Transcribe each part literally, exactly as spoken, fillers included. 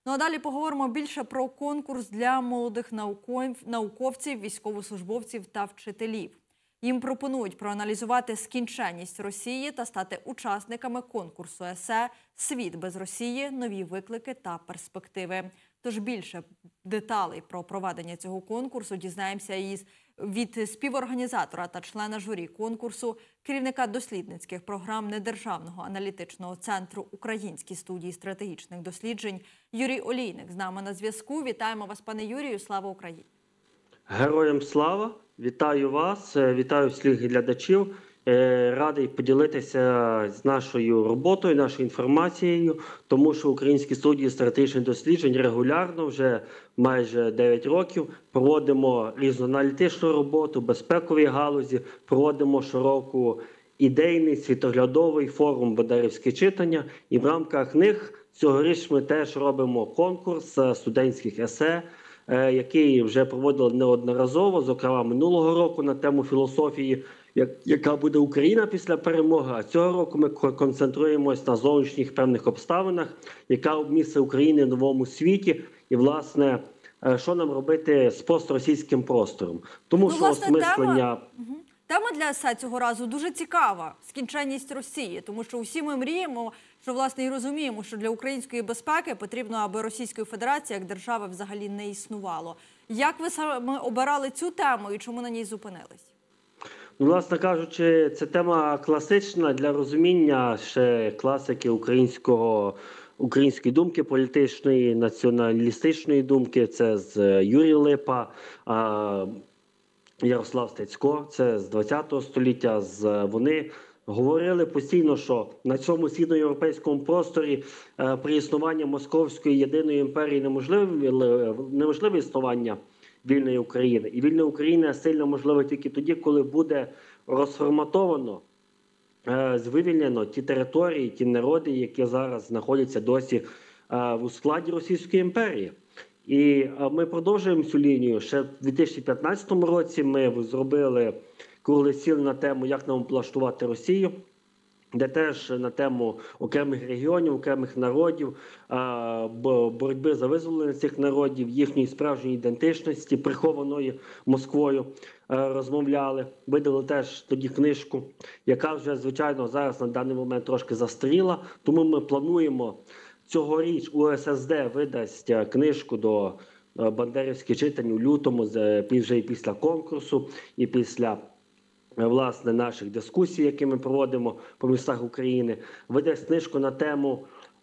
Ну а далі поговоримо більше про конкурс для молодих науковців, військовослужбовців та вчителів. Їм пропонують проаналізувати скінченність Росії та стати учасниками конкурсу есе «Світ без Росії. Нові виклики та перспективи». Тож більше деталей про проведення цього конкурсу дізнаємося із від співорганізатора та члена журі конкурсу, керівника дослідницьких програм Недержавного аналітичного центру Українській студії стратегічних досліджень Юрій Олійник з нами на зв'язку. Вітаємо вас, пане Юрію. Слава Україні! Героям слава! Вітаю вас, вітаю всіх глядачів. Радий поділитися з нашою роботою, нашою інформацією, тому що Українські студії стратегічних досліджень регулярно, вже майже дев'ять років, проводимо різноаналітичну роботу, безпекові галузі, проводимо щороку ідейний світоглядовий форум «Бандерівське читання». І в рамках них цьогоріч ми теж робимо конкурс студентських есе, який вже проводили неодноразово, зокрема минулого року на тему філософії, яка буде Україна після перемоги. А цього року ми концентруємось на зовнішніх певних обставинах, яка місце України в новому світі і, власне, що нам робити з постросійським простором. Тому ну, що власне, осмислення... Тема... Угу. Тема для есе цього разу дуже цікава – скінченність Росії. Тому що усі ми мріємо, що, власне, і розуміємо, що для української безпеки потрібно, аби Російської Федерації як держави взагалі не існувало. Як ви саме обирали цю тему і чому на ній зупинились? Ну, власне кажучи, це тема класична для розуміння ще класики українського, української думки політичної, націоналістичної думки. Це з Юрій Липа, Ярослав Стецько, це з двадцятого століття. Вони говорили постійно, що на цьому східноєвропейському просторі при існуванні Московської єдиної імперії неможливе, неможливе існування вільної України. І вільна Україна сильно можлива тільки тоді, коли буде розформатовано, звивільнено ті території, ті народи, які зараз знаходяться досі у складі Російської імперії. І ми продовжуємо цю лінію. Ще в дві тисячі п'ятнадцятому році ми зробили круглий стіл на тему, як нам облаштувати Росію, де теж на тему окремих регіонів, окремих народів, боротьби за визволення цих народів, їхньої справжньої ідентичності, прихованої Москвою, розмовляли. Видали теж тоді книжку, яка вже, звичайно, зараз на даний момент трошки застаріла. Тому ми плануємо цьогоріч у ес ес де видасть книжку до Бандерівське читання у лютому, вже і після конкурсу, і після власне наших дискусій, які ми проводимо по містах України, видасть книжку на тему,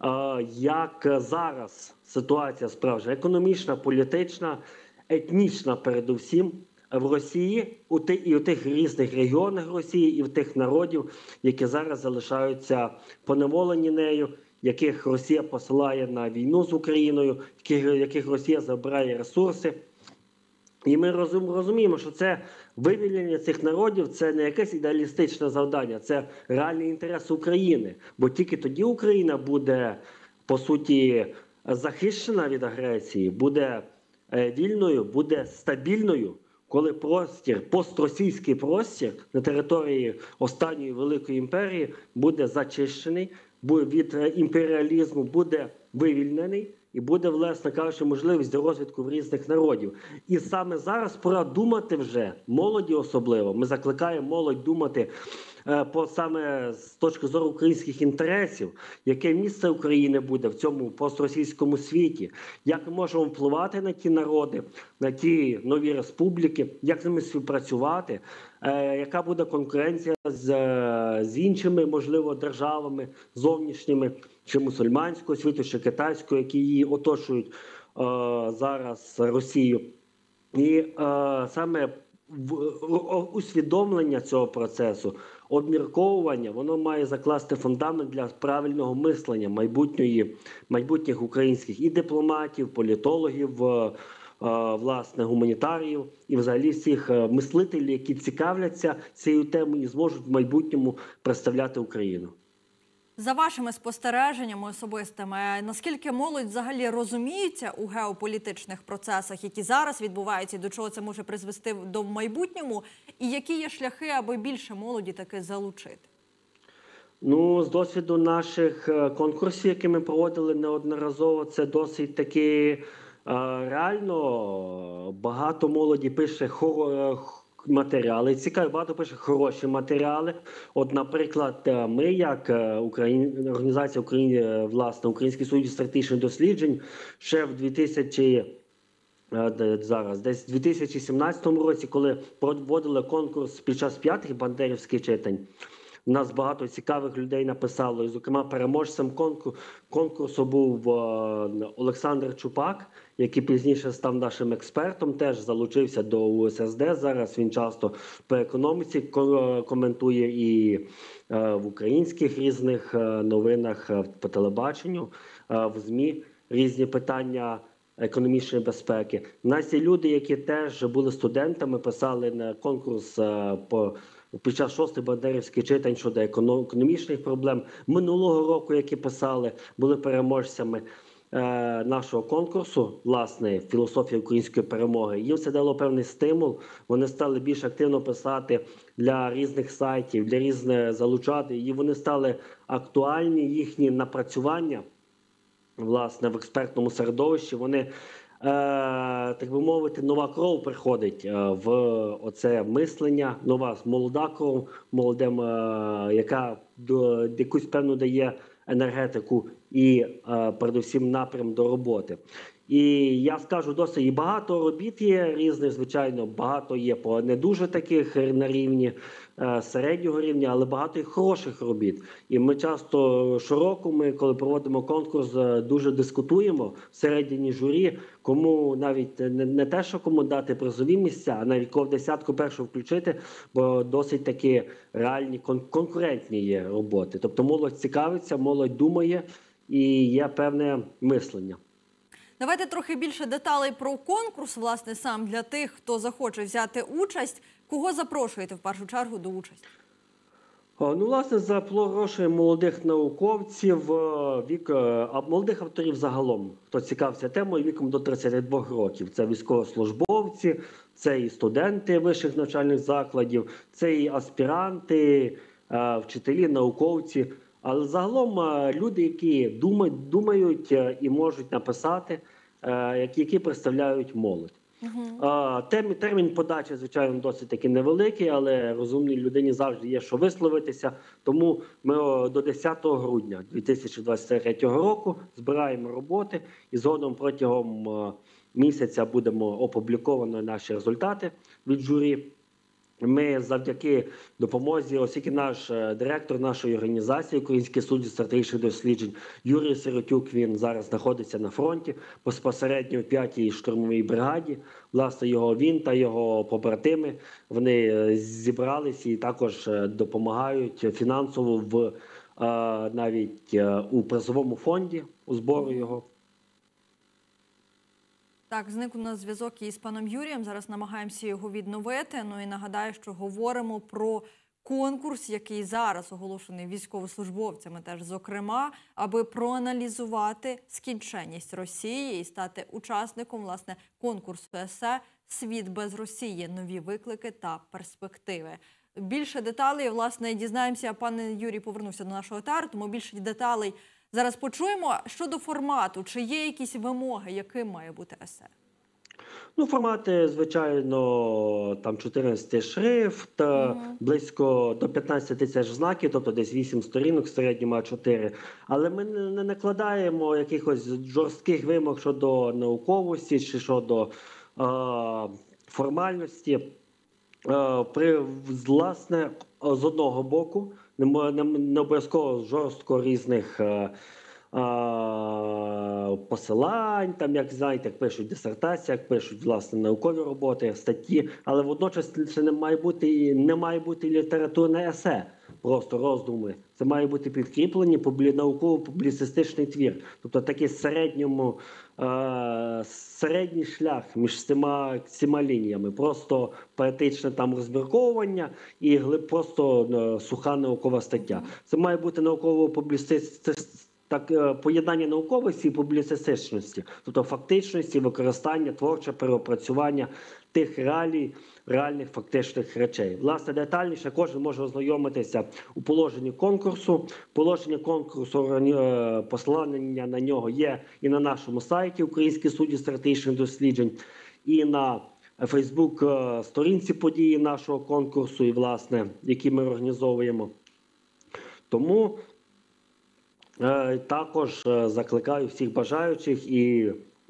як зараз ситуація справжня економічна, політична, етнічна передусім в Росії, і у тих різних регіонах Росії, і в тих народів, які зараз залишаються поневолені нею, яких Росія посилає на війну з Україною, яких Росія забирає ресурси. І ми розуміємо, що це вивільнення цих народів – це не якесь ідеалістичне завдання, це реальний інтерес України. Бо тільки тоді Україна буде, по суті, захищена від агресії, буде вільною, буде стабільною, коли простір, постросійський простір на території останньої великої імперії буде зачищений, від імперіалізму буде вивільнений, і буде, власне кажучи, можливість до розвитку в різних народів. І саме зараз пора думати вже, молоді особливо, ми закликаємо молодь думати по, саме з точки зору українських інтересів, яке місце України буде в цьому постросійському світі, як ми можемо впливати на ті народи, на ті нові республіки, як з ними співпрацювати, е, яка буде конкуренція з, з іншими, можливо, державами зовнішніми, чи мусульманського світу, чи китайського, які її оточують е, зараз Росію. І е, саме в, усвідомлення цього процесу, обмірковування, воно має закласти фундамент для правильного мислення майбутньої, майбутніх українських і дипломатів, політологів, власне, гуманітаріїв і взагалі всіх мислителів, які цікавляться цією темою і зможуть в майбутньому представляти Україну. За вашими спостереженнями особистими, наскільки молодь взагалі розуміється у геополітичних процесах, які зараз відбуваються, і до чого це може призвести в майбутньому, і які є шляхи, аби більше молоді таки залучити? Ну, з досвіду наших е, конкурсів, які ми проводили неодноразово, це досить таки е, реально багато молоді пише хоро, е, х- матеріали. Цікаві, багато пише хороші матеріали. От, наприклад, е, ми, як е, Україн, організація Україні, е, власне, Український союз стратегічних досліджень, ще в дві тисячі е, де- зараз, десь в дві тисячі сімнадцятому році, коли проводили конкурс під час п'ятих бандерівських читань. У нас багато цікавих людей написало. І, зокрема, переможцем конкур- конкурсу був е, Олександр Чупак, який пізніше став нашим експертом, теж залучився до У С С Д. Зараз він часто по економіці ко- коментує і е, в українських різних е, новинах, е, по телебаченню, е, в ЗМІ різні питання економічної безпеки. У нас є люди, які теж були студентами, писали на конкурс е, по під час шостих бандерівських читань щодо економ- економічних проблем. Минулого року, які писали, були переможцями е, нашого конкурсу, власне, філософія української перемоги. Їм це дало певний стимул. Вони стали більш активно писати для різних сайтів, для різних залучати, і вони стали актуальні, їхні напрацювання, власне, в експертному середовищі, вони, е, так би мовити, нова кров приходить е, в оце мислення, нова молода кров, молодим, е, яка до, якусь певну дає енергетику і е, передусім напрям до роботи. І я скажу, досить і багато робіт є різних, звичайно, багато є по не дуже таких на рівні е, середнього рівня, але багато і хороших робіт. І ми часто щороку, ми, коли проводимо конкурс, е, дуже дискутуємо всередині журі, кому навіть не, не те, що кому дати призові місця, а навіть кого в десятку першу включити, бо досить такі реальні кон- конкурентні є роботи. Тобто молодь цікавиться, молодь думає і є певне мислення. Давайте трохи більше деталей про конкурс, власне, сам для тих, хто захоче взяти участь. Кого запрошуєте в першу чергу до участі? О, Ну, власне, запрошуємо молодих науковців, е, вік, е, а молодих авторів загалом, хто цікавиться темою віком до тридцяти двох років. Це військовослужбовці, це і студенти вищих навчальних закладів, це і аспіранти, е, вчителі, науковці. Але загалом е, люди, які думають, думають е, і можуть написати, е, які які представляють молодь. А, тем- Термін подачі, звичайно, досить таки невеликий, але розумній людині завжди є що висловитися. Тому ми о, до десятого грудня дві тисячі двадцять третього року збираємо роботи і згодом протягом е, місяця будемо опубліковано наші результати від журі. Ми завдяки допомозі, оскільки наш е, директор нашої організації, Український суд стратегічних досліджень Юрій Сиротюк, він зараз знаходиться на фронті безпосередньо в п'ятій штурмовій бригаді. Власне, його він та його побратими, вони е, зібрались і також е, допомагають фінансово в е, навіть е, у призовому фонді, у збору його. Так, зник у нас зв'язок із паном Юрієм. Зараз намагаємося його відновити. Ну і нагадаю, що говоримо про конкурс, який зараз оголошений військовослужбовцями, теж зокрема, аби проаналізувати скінченність Росії і стати учасником, власне, конкурсу есе «Світ без Росії. Нові виклики та перспективи». Більше деталей, власне, дізнаємося. Пан Юрій повернувся до нашого етеру, тому більше деталей зараз почуємо. Щодо формату, чи є якісь вимоги, яким має бути есе? Ну, формати, звичайно, там чотирнадцять шрифт, угу. близько до п'ятнадцять тисяч знаків, тобто десь вісім сторінок, в середньому а чотири. Але ми не накладаємо якихось жорстких вимог щодо науковості чи щодо е, формальності. Е, при, власне, з одного боку, не, не, не обов'язково жорстко різних е, посилань, там, як знаєте, як пишуть дисертації, як пишуть, власне, наукові роботи, статті, але водночас це не має бути, не має бути літературне есе, просто роздуми. Це має бути підкріплені науково-публіцистичний твір. Тобто такий середньому, е, середній шлях між цими, цими лініями. Просто поетичне там розмірковування і просто е, суха наукова стаття. Це має бути науково-публіцистичний так е, поєднання науковості і публіцистичності, тобто фактичності, використання, творче переопрацювання тих реалій, реальних фактичних речей. Власне, детальніше кожен може ознайомитися у положенні конкурсу. Положення конкурсу, е, посилання на нього є і на нашому сайті Український студії стратегічних досліджень, і на Фейсбук-сторінці події нашого конкурсу, і, власне, які ми організовуємо. Тому е, також е, закликаю всіх бажаючих і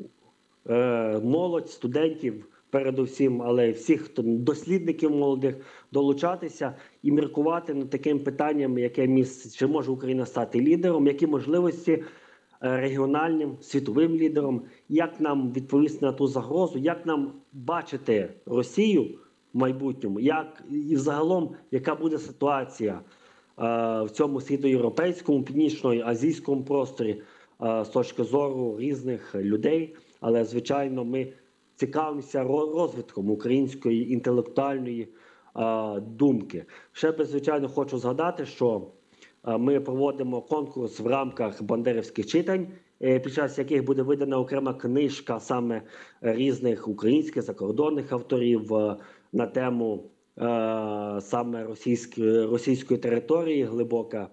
е, молодь, студентів, передусім, але й всіх хто дослідників молодих, долучатися і міркувати над таким питанням, яке місце, чи може Україна стати лідером, які можливості регіональним, світовим лідером, як нам відповісти на ту загрозу, як нам бачити Росію в майбутньому, як і взагалом, яка буде ситуація е, в цьому світоєвропейському, північно-азійському просторі е, з точки зору різних людей. Але, звичайно, ми цікавимося розвитком української інтелектуальної е, думки. Ще би, звичайно, хочу згадати, що ми проводимо конкурс в рамках бандерівських читань, під час яких буде видана окрема книжка саме різних українських, закордонних авторів на тему саме російської, російської території, глибока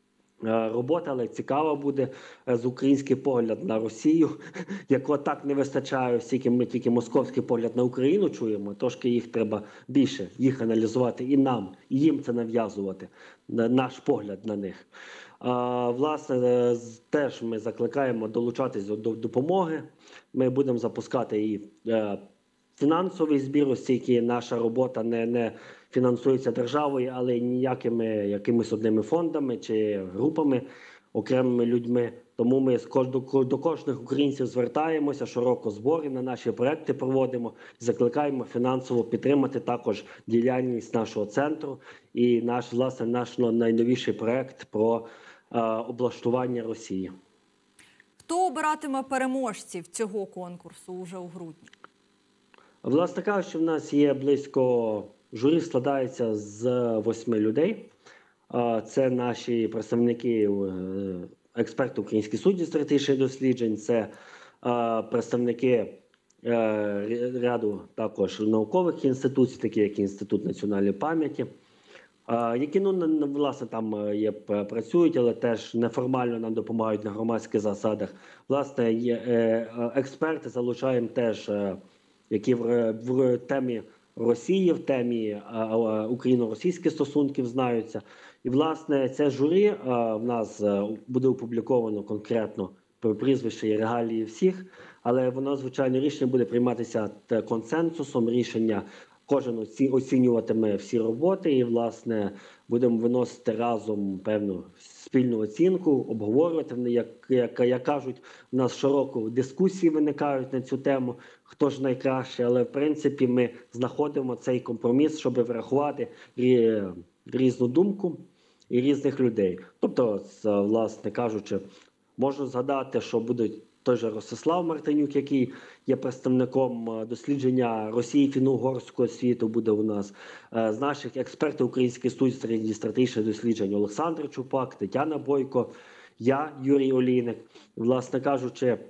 робота, але цікава буде з український погляд на Росію, якого так не вистачає, оскільки ми тільки московський погляд на Україну чуємо, трошки їх треба більше, їх аналізувати і нам, і їм це нав'язувати, наш погляд на них. А, власне, теж ми закликаємо долучатись до допомоги, ми будемо запускати і е, фінансовий збір, оскільки наша робота не, не фінансується державою, але ніякими якимись одними фондами чи групами, окремими людьми. Тому ми до, до кожних українців звертаємося, щороку збори на наші проекти проводимо, закликаємо фінансово підтримати також діяльність нашого центру і наш, власне, наш найновіший проект про е, облаштування Росії. Хто обиратиме переможців цього конкурсу уже у грудні? Власне кажучи, в нас є близько, журі складається з восьми людей. Це наші представники, експерти Української студії стратегічних досліджень, це представники ряду також наукових інституцій, такі як Інститут національної пам'яті, які, ну, власне, там є, працюють, але теж неформально нам допомагають на громадських засадах. Власне, є експерти залучаємо теж, які в, в темі Росії, в темі україно-російських стосунків знаються. І, власне, це журі в нас буде опубліковано конкретно про прізвище і регалії всіх, але воно, звичайно, рішення буде прийматися консенсусом, рішення кожен оцінюватиме всі роботи і, власне, будемо виносити разом певну спільну оцінку, обговорювати. Як, як, як кажуть, у нас щороку дискусії виникають на цю тему, хто ж найкраще, але, в принципі, ми знаходимо цей компроміс, щоб врахувати різну думку і різних людей. Тобто, власне кажучи, можу згадати, що будуть той же Ростислав Мартинюк, який є представником дослідження Росії, фінно-угорського світу, буде у нас. З наших експертів Української студії стратегічних досліджень Олександр Чупак, Тетяна Бойко, я, Юрій Олійник. Власне кажучи,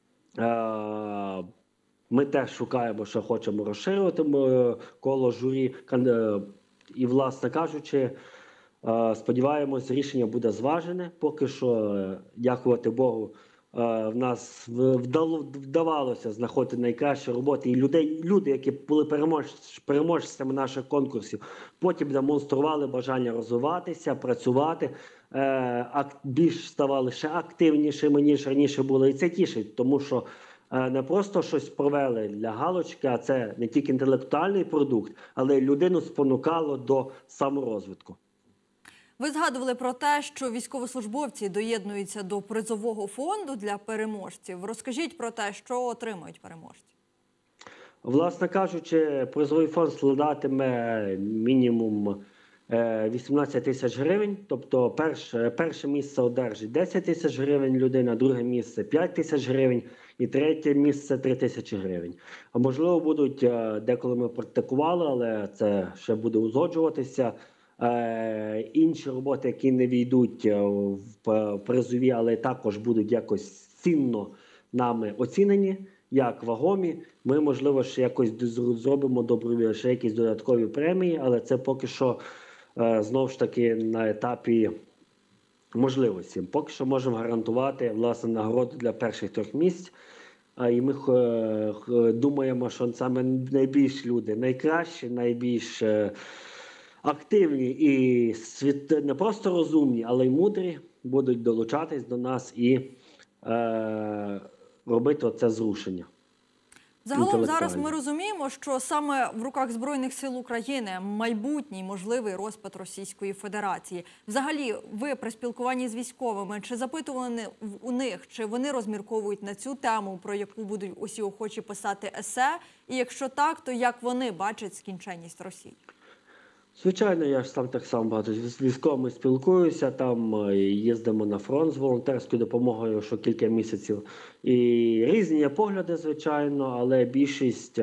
ми теж шукаємо, що хочемо розширювати коло журі. І, власне кажучи, сподіваємось, рішення буде зважене. Поки що, дякувати Богу, в нас вдало, вдавалося знаходити найкращі роботи. І людей, люди, які були перемож, переможцями наших конкурсів, потім демонстрували бажання розвиватися, працювати, е, більш ставали ще активнішими, ніж раніше були. І це тішить, тому що е, не просто щось провели для галочки, а це не тільки інтелектуальний продукт, але й людину спонукало до саморозвитку. Ви згадували про те, що військовослужбовці доєднуються до призового фонду для переможців. Розкажіть про те, що отримують переможці. Власне кажучи, призовий фонд складатиме мінімум вісімнадцять тисяч гривень. Тобто перше, перше місце одержить десять тисяч гривень людина, друге місце п'ять тисяч гривень і третє місце три тисячі гривень. А можливо будуть, деколи ми практикували, але це ще буде узгоджуватися, Е, інші роботи, які не війдуть в призові, але також будуть якось цінно нами оцінені, як вагомі. Ми, можливо, ще якось зробимо доброві, ще якісь додаткові премії, але це поки що, е, знову ж таки, на етапі можливості. Поки що можемо гарантувати, власне, нагороду для перших трьох місць. А і ми е, думаємо, що саме найбільш люди, найкращі, найбільш е, активні і світ, не просто розумні, але й мудрі будуть долучатись до нас і е, робити оце зрушення. Загалом зараз ми розуміємо, що саме в руках Збройних сил України майбутній можливий розпад Російської Федерації. Взагалі, ви при спілкуванні з військовими, чи запитували у них, чи вони розмірковують на цю тему, про яку будуть усі охочі писати есе? І якщо так, то як вони бачать скінченність Росії? Звичайно, я ж сам так само багато з військовими спілкуюся, там їздимо на фронт з волонтерською допомогою що кілька місяців. І різні є погляди, звичайно, але більшість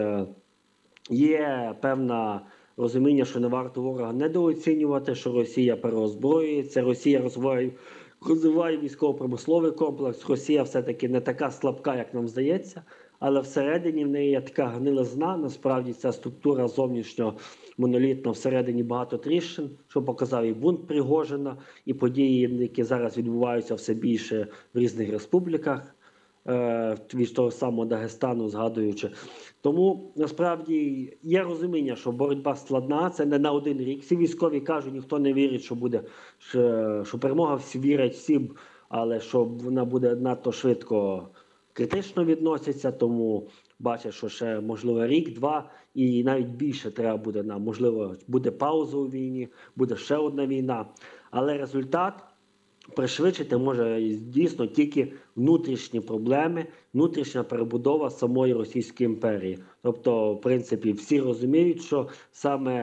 є певне розуміння, що не варто ворога недооцінювати, що Росія переозброюється, Росія розвиває, розвиває військово-промисловий комплекс, Росія все-таки не така слабка, як нам здається. Але всередині в неї є така гнилизна, насправді ця структура зовнішньо монолітна, всередині багато тріщин, що показав і бунт Пригожина, і події, які зараз відбуваються все більше в різних республіках, від того самого Дагестану згадуючи. Тому насправді є розуміння, що боротьба складна, це не на один рік. Всі військові кажуть, ніхто не вірить, що буде, що, що перемога, всі вірять всім, але що вона буде надто швидко критично відносяться, тому бачать, що ще, можливо, рік-два і навіть більше треба буде нам. Можливо, буде пауза у війні, буде ще одна війна. Але результат пришвидшити може дійсно тільки внутрішні проблеми, внутрішня перебудова самої Російської імперії. Тобто, в принципі, всі розуміють, що саме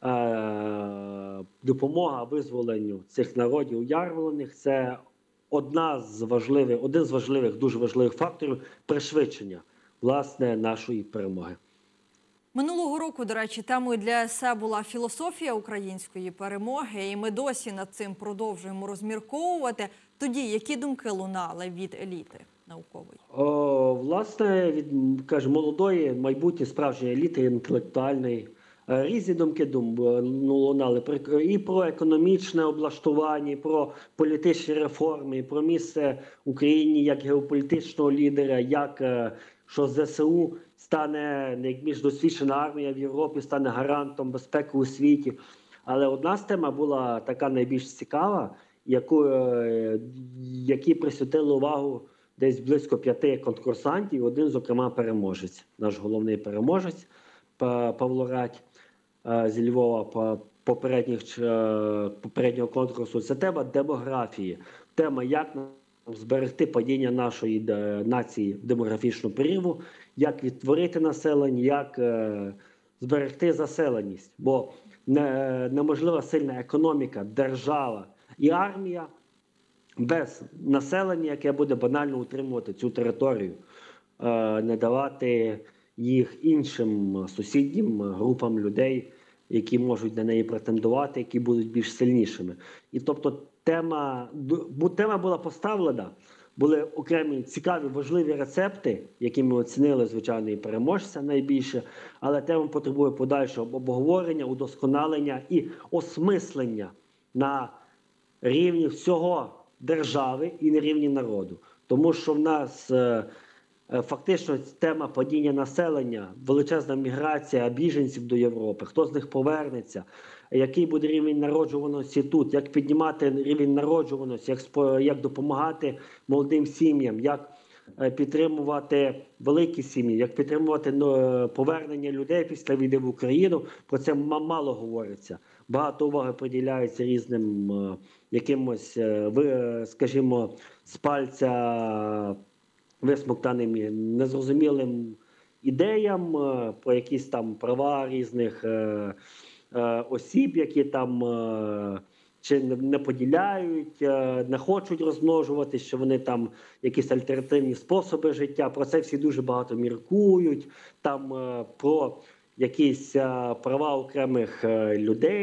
е- допомога визволенню цих народів уярвлених – це Одна з важливих, один з важливих, дуже важливих факторів пришвидшення, власне, нашої перемоги. Минулого року, до речі, темою для есе була філософія української перемоги, і ми досі над цим продовжуємо розмірковувати. Тоді, які думки лунали від еліти наукової? О, власне, від, каже, молодої, майбутньої справжньої еліти, інтелектуальної. Різні думки лунали і про економічне облаштування, і про політичні реформи, і про місце Україні як геополітичного лідера, як що зе се у стане найбільш досвідчена армія в Європі, стане гарантом безпеки у світі. Але одна з тем була така найбільш цікава, яку, якій присвятили увагу десь близько п'яти конкурсантів, один, зокрема, переможець, наш головний переможець Павло Радь зі Львова попередніх, попереднього конкурсу. Це тема демографії, тема, як зберегти падіння нашої нації демографічну перерву, як відтворити населення, як зберегти заселеність. Бо неможлива сильна економіка, держава і армія без населення, яке буде банально утримувати цю територію, не давати їх іншим сусіднім групам людей, які можуть на неї претендувати, які будуть більш сильнішими. І тобто тема, тема була поставлена, були окремі цікаві, важливі рецепти, які ми оцінили, звичайно, і переможця найбільше, але тема потребує подальшого обговорення, удосконалення і осмислення на рівні всього держави і на рівні народу. Тому що в нас фактично тема падіння населення, величезна міграція біженців до Європи, хто з них повернеться, який буде рівень народжуваності тут, як піднімати рівень народжуваності, як, як допомагати молодим сім'ям, як підтримувати великі сім'ї, як підтримувати повернення людей після війни в Україну. Про це мало говориться. Багато уваги приділяється різним якимось, скажімо, з пальця висмоктаним незрозумілим ідеям про якісь там права різних е, е, осіб, які там е, чи не поділяють, е, не хочуть розмножувати, що вони там якісь альтернативні способи життя. Про це всі дуже багато міркують. Там е, про якісь е, права окремих е, людей,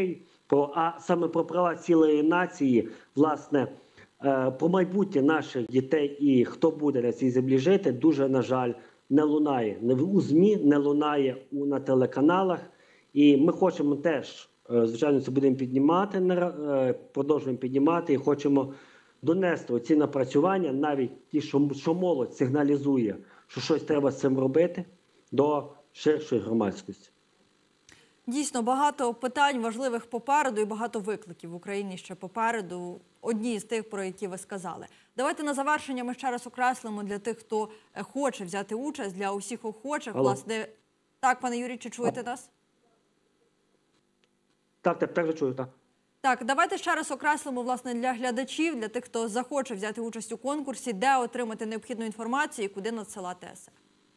про, а саме про права цілої нації, власне, е, про майбутнє наших дітей і хто буде на цій землі жити, дуже, на жаль, не лунає. Не у ЗМІ, не лунає у, на телеканалах. І ми хочемо теж, е, звичайно, це будемо піднімати, е, продовжуємо піднімати і хочемо донести оці напрацювання, навіть ті, що, що молодь сигналізує, що щось треба з цим робити, до ширшої громадськості. Дійсно, багато питань важливих попереду і багато викликів в Україні ще попереду. Одні з тих, про які ви сказали. Давайте на завершення ми ще раз окреслимо для тих, хто хоче взяти участь, для усіх охочих. Алло. Власне, так, пане Юрій, чи чуєте а... нас? Так, так, так, чую, так. Так, давайте ще раз окреслимо, власне, для глядачів, для тих, хто захоче взяти участь у конкурсі, де отримати необхідну інформацію і куди надсилати есе.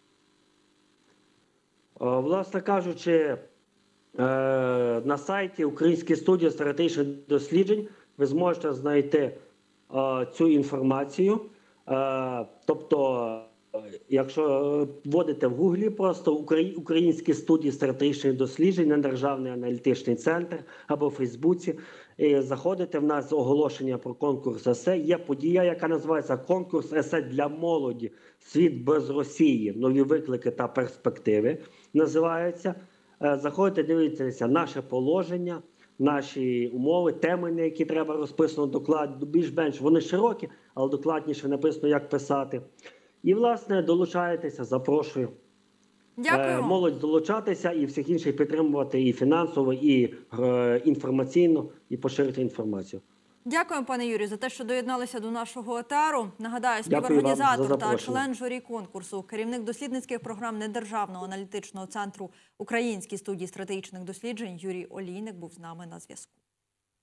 Власне кажучи, на сайті Української студії стратегічних досліджень ви зможете знайти цю інформацію. Тобто, якщо вводите в Гуглі просто Українські студії стратегічних досліджень, недержавний аналітичний центр або в Фейсбуці, і заходите, в нас оголошення про конкурс есе. Є подія, яка називається «Конкурс есе для молоді. Світ без Росії. Нові виклики та перспективи» називається. Заходите, дивіться наше положення, наші умови, теми, на які треба розписано доклад, більш-менш вони широкі, але докладніше написано, як писати. І, власне, долучаєтеся, запрошую. Дякую. Молодь долучатися і всіх інших підтримувати і фінансово, і е, інформаційно, і поширити інформацію. Дякую, пане Юрію, за те, що доєдналися до нашого етеру. Нагадаю, співорганізатор та член журі конкурсу, керівник дослідницьких програм Недержавного аналітичного центру Української студії стратегічних досліджень Юрій Олійник був з нами на зв'язку.